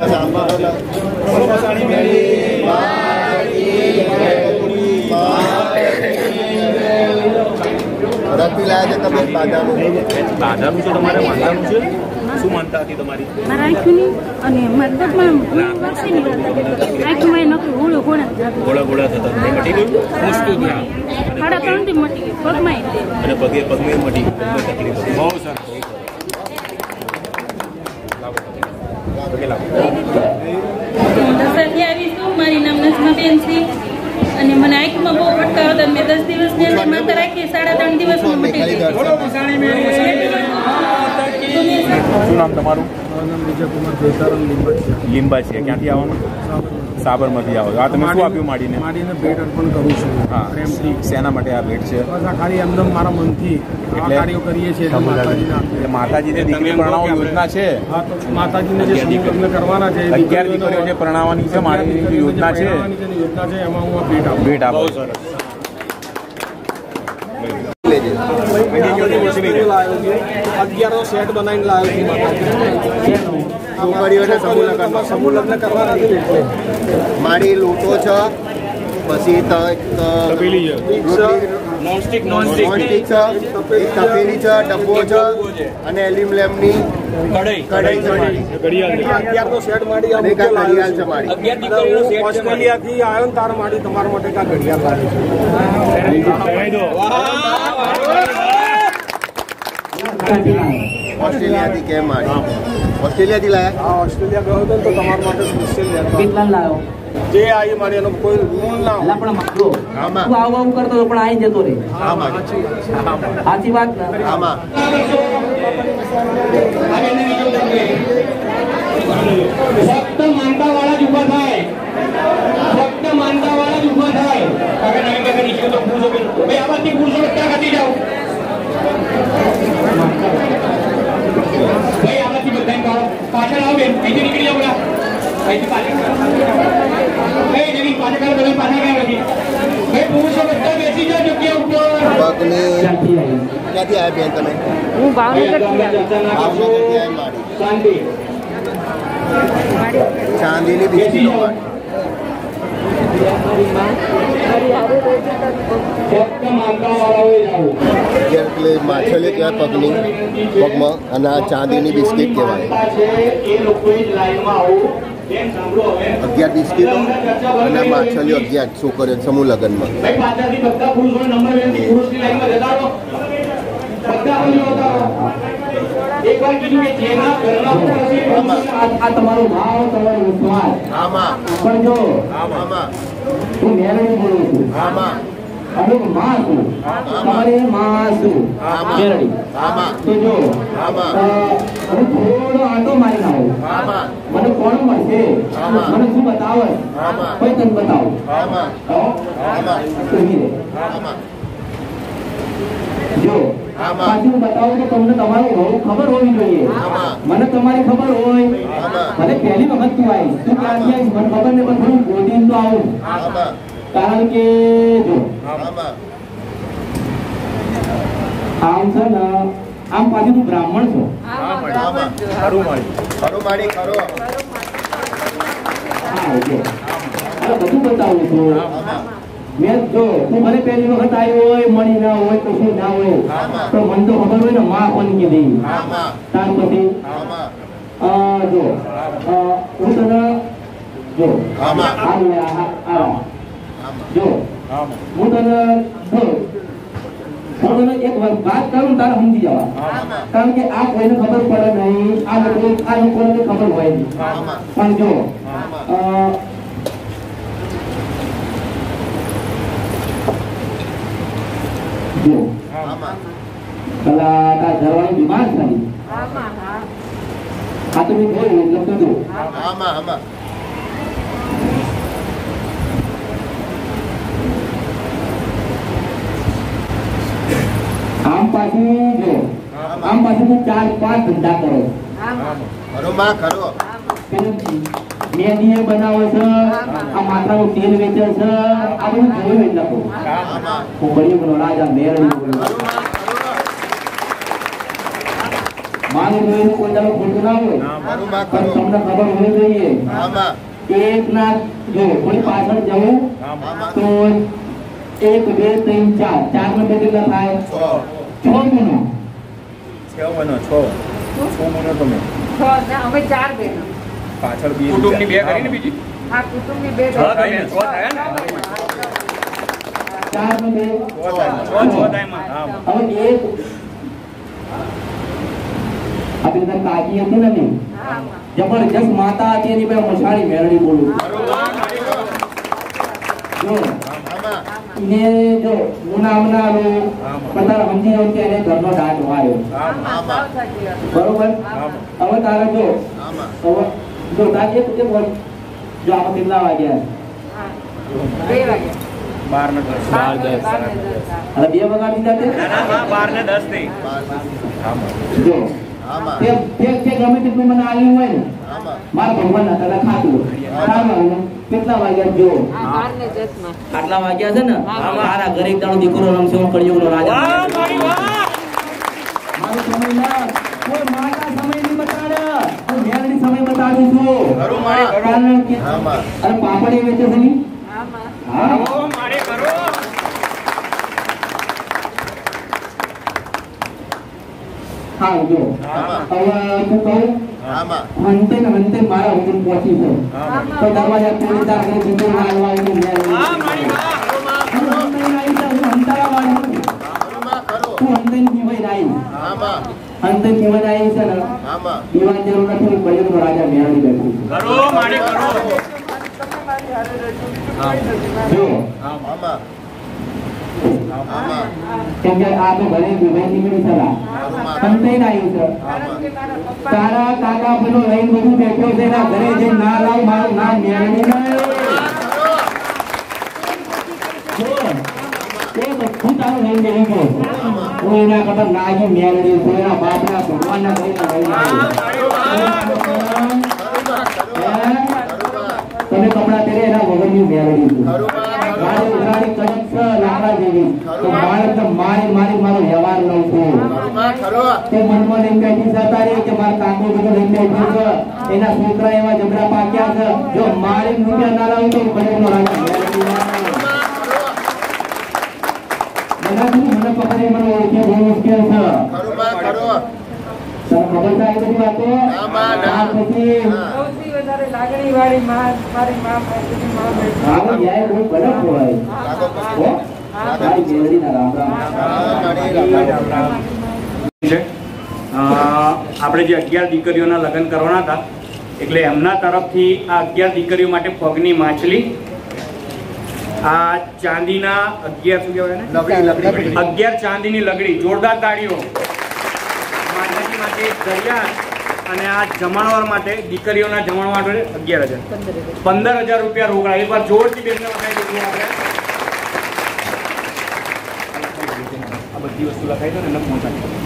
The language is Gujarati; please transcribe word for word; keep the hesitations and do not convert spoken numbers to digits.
રતિ લાયા છે તમે બાધાનું બાધાનું છે તમારે માનવાનું છે શું માનતા હતી તમારી મારા આંખની અને મતલબમાં વાસીની આંખમાં નતું ગોળો ગોળા ગોળા ગોળા થતા મટી ગયું મુશ્કેલ થયા સાડા ત્રણ થી મટી ગયું પગમાં અને પગે પગમાં મટી ગયું તકલીફ બહુ સરસ દસથી આવીશું મારી નામ નજમાબેન છે અને મને આંખમાં બહુ ફટકારો હતો મેં દસ દિવસની અંદર માતા રાખી સાડા ત્રણ દિવસમાં મટી ગઈ. શું નામ તમારું? નામ વિજય કુમાર દેસારામ લીંબા લીંબા છે. ક્યાંથી આવવાનું? સાબરમતી આવો. આ તમે શું આપ્યું માડીને? માડીને ભેટ અર્પણ કરું છું. હા, પ્રેમથી. શેના માટે આ ભેટ છે? બસ આ ખાલી એમદમ મારા મનથી આ કાર્યો કરીએ છીએ માતાજીને. માતાજીને દીકરી પરણાવો યોજના છે. હા, તો માતાજીને જે લગ્ન કરવાના છે અગિયાર દીકરીઓ જે પરણાવવાની છે મારી યોજના છે યોજના છે એમાં હું આ ભેટ આપું ભેટ આપો. અગિયાર નો સેટ બનાવીને લાવ્યો છોકરીઓને સમૂહ લગ્ન સમૂહ લગ્ન કરવાના છે. મારી લોટો છે, પછી નોનસ્ટિક નોનસ્ટિક છે, એક તપેલી છે, ડબ્બો છે અને એલ્યુમિનિયમની કઢાઈ કઢાઈ છે મારી. અગિયાર નો સેટ માડી અને કા ઘડિયાળ છે મારી. ઓસ્ટ્રેલિયા થી આવ્યો ને તાર માડી તમારા માટે કા ઘડિયાળ લાવી ઓસ્ટ્રેલિયા થી કેમ મારી? ઓસ્ટ્રેલિયા થી લાયા? હા, ઓસ્ટ્રેલિયા ગયો હતો તો તમારા માટે સ્પેશિયલ લેતો. કેટલા લાવ્યો? જે આવી મારી એનો કોઈ રૂલ ના હોય. પણ માગો આમાં તું આવું આવું કરતો પણ આવી જતો રે. આમાં સાચી વાત ને? આમાં ફક્ત માનતા વાળા જ ઉભા થાય, ફક્ત માનતા વાળા જ ઉભા થાય. કાકા નવીન કાકા નીચે તો પૂછો ભાઈ આ બાજુ પૂછો ત્યાં ખાતી જાઓ ભાઈ આ બાજુ બધા કાઢો પાછળ આવો બેન અહીંથી નીકળી જાઓ બધા અહીંથી પાછળ ભાઈ નવીન પાછળ કાઢો બધા પાછળ ગયા નથી ભાઈ પૂછો બધા બેસી જાઓ જગ્યા ઉપર. પગની ક્યાંથી આવ્યા બેન તમે? હું ભાવનગરથી ભાવનગરથી આવી મારી. શાંતિ ચાંદીની બિસ્કીટો મારી. ફક્ત માનતા વાળાઓએ જાઓ. એટલે માછલીઓ કહેવાય પગની પગમાં અને આ ચાંદીની બિસ્કીટ કહેવાય. એ લોકોએ જ લાઈનમાં આવું બેન સાંભળો હવે અગિયાર બિસ્કીટો અને માછલીઓ અગિયાર છોકરીઓ સમૂહ લગ્નમાં. ભાઈ પાછળથી બધા પુરુષોને નંબર વેનથી પુરુષની લાઈનમાં જતા રહો. બધા બોલી હોતા રહો. એક વાર કીધું કે જેના ઘરના પુરુષ આ તમારો ભાવ તમારો વિશ્વાસ આમાં પણ જો આમાં હું મેરડી બોલું છું આમાં અને હું માં છું તમારી માં છું મેરડી આમાં તો જો આમાં હું થોડો આટો મારીને આવું આમાં મને કોણ મળશે મને શું બતાવે આમાં કોઈ તને બતાવું આમાં આમાં ઉભી રહે આમાં જો પાછું બતાવું તો તમને તમારું હોવું ખબર હોવી જોઈએ. મને તમારી ખબર હોય ભલે પહેલી વખત તું આવીશ તું ક્યાંથી આવીશ મને ખબર નહીં પણ થોડું ગોતીને તો આવું કારણ કે જો આમ છે ને આમ પાછું તું બ્રાહ્મણ છો. ખરું માડી ખરો હા જો બધું બતાવું છું મેં જો તું મને પહેલી વખત આવ્યો હોય મળી ના હોય કશું ના હોય તો મને તો ખબર હોય ને માં કોણ કીધી ત્યાર પછી જો હું તને જો જો હું તને જો હું તને એક વાત કરું તારે સમજી જવા કારણ કે આ કોઈને ખબર પડે નહીં આ લોકો આ લોકોને ખબર હોય નહીં પણ જો જો પેલા તાર ઘરવાળી બીમાર થઈ આ તો મેં જોયું લખતો જો આમ પાછી જો આમ પાછી તું ચાર પાંચ ધંધા કરો મેંદી બનાવે છે આ માથાનું તેલ વેચે છે આ બધું જોયું એટલે કહું હું બની બોલો રાજા મેરડી બોલું મારું જોયેલું કોઈ દાડો ખોટું ના હોય કરુણા પણ કરો તમને ખબર હોવી જોઈએ આમાં એક ના જો થોડી પાછળ જવું આમાં તો એક બે ત્રણ ચાર ચાર નો બે કેટલા થાય છ છ ગુનો છ બનો છ છ બનો તમે અમે ચાર બહેનો પાછળ બી કુટુંબની બે કરીને બીજી આ કુટુંબની બે છ થાય ને છ થાય ને ચાર નો બે છ થાય છ છ થાય માં હા હવે એક આપણી અંદર કાકી હતી ને નહીં જબરજસ્ત માતા હતી એની પાસે મસાણી મેળવી બોલું જો આમાં ને જો મુનામના લો બધા સમજી જાવ કે એને ઘરનો દાટ વાયો આમાં બરોબર હવે તારે જો આમાં હવે જો તારે એક કે બોલ જો આપણે કેટલા વાગ્યા બે વાગે બાર ને દસ બાર દસ અને બે વગાડી દીધા તે ના ના બાર ને દસ થઈ જો આમાં તે તે તે ગમે તેટલું મને આવ્યું હોય ને આમાં મારા ભગવાન ના તને ખાતું હોય કેટલા વાગ્યા જો બાર ને દસ માં આટલા વાગ્યા છે ને મારા ઘરે એક દાડો દીકરો રમશે હું કળિયુગનો રાજા વાહ મારી વાહ મારો સમય ના કોઈ માતા સમય નહીં બતાડે હું મેળની સમય બતાડું છું ખરું મારી ખરું. કારણ કે આમાં અરે પાપડી વેચે છે ની આમાં હા ઓ મારે કરો હા જો આમાં હવે હું કહું આમાં અંતે ને અંતે મારા હુકમ પહોંચી છે તો દરવાજા ખોલી તાર કરે બીજો મારવા હું વાહ મારી વાહ હું અંતે નહીં તો હું અંતરા વાળી કરુણા કરો હું અંતે જીવાઈ નહીં આમાં અંતે જીવન આવી છે ને આમાં દીવાની જરૂર નથી કળિયુગનો રાજા મેળવી બેઠું કરો મારે કરો જો આમાં આમાં કેમ કે આ તો ઘરે વિવાહ નીકળી સલા અંતે ના આવ્યું છે તારા કાકા પેલો લઈને બધું બેઠો છે એના ઘરે જઈને ના લાવ મારું નામ મેળવી ના એ બધું તારું લઈને બેસી ગયો હું એના કરતા નાગી મેળવી છું એના બાપના ભગવાનના ઘરે તમે કપડા પહેરે એના વગરની મેળવી છું મારી ઉઘરાણી કડક છે લાકડા જેવી તો મારે તો મારી મારી મારો વ્યવહાર લઉં છું કરુણા કરો તે મનમાં લઈને બેઠી જતા રહી કે મારા કાકો બધું લઈને બેઠું છે એના છોકરા એવા જબરા પાક્યા છે જો મારી રૂપિયા ના લાવું તો કડકનો રાજા મેળવી ના બધા મને પકડી મને ઓળખી બહુ મુશ્કેલ છે કરુણા કરો તને ખબર છે આ બધી વાતો ના, ના. આ પછી સૌથી વધારે લાગણી વાળી માં મારી માં મારી માં બેઠી. આગળ જાય બહુ કડક હોય લાગો હો? મારી મેળવીના રામ રામ છે અ, આપણે જે અગિયાર દીકરીઓના લગ્ન કરવાના હતા એટલે એમના તરફથી આ અગિયાર દીકરીઓ માટે પગની માછલી આ ચાંદીના અગિયાર શું કહેવાય ને લગડી લગડી અગિયાર ચાંદીની લગડી જોરદાર તાળીઓ માતાજી માટે દરિયા અને આ જમણવાર માટે દીકરીઓના જમણવાર માટે અગિયાર હજાર પંદર હજાર રૂપિયા રોકડા એક વાર જોરથી બેસને વખાઈ દીધું આપણે આ બધી વસ્તુ લખાઈ દો ને એને પહોંચાડી